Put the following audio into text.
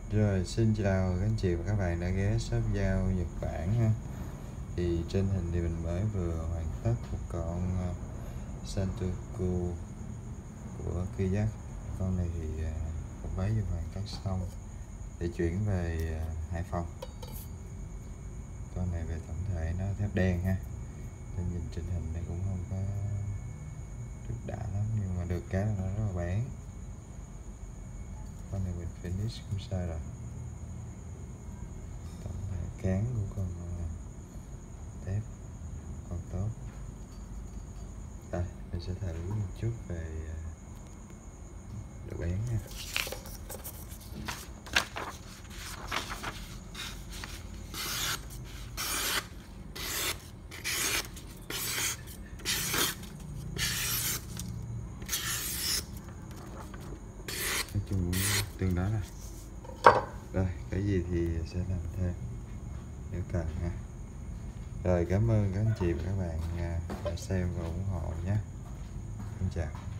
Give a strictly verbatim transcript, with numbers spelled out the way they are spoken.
Rồi, xin chào các anh chị và các bạn đã ghé shop dao Nhật Bản ha. Thì trên hình thì mình mới vừa hoàn tất một con uh, Santoku của Kiyak. Con này thì uh, một bấy vừa hoàn tất xong để chuyển về uh, Hải Phòng. Con này về tổng thể nó thép đen ha, nên nhìn trên hình này cũng không có được đã lắm, nhưng mà được cái là nó rất là bén. Con này mình finish cũng sai rồi. Cán của con tép còn tốt. Đây, mình sẽ thử một chút về độ bén nha. Nói chung tương đối là rồi, cái gì thì sẽ làm thêm nếu cần ha. Rồi, cảm ơn các anh chị và các bạn đã xem và ủng hộ nhé. Xin chào.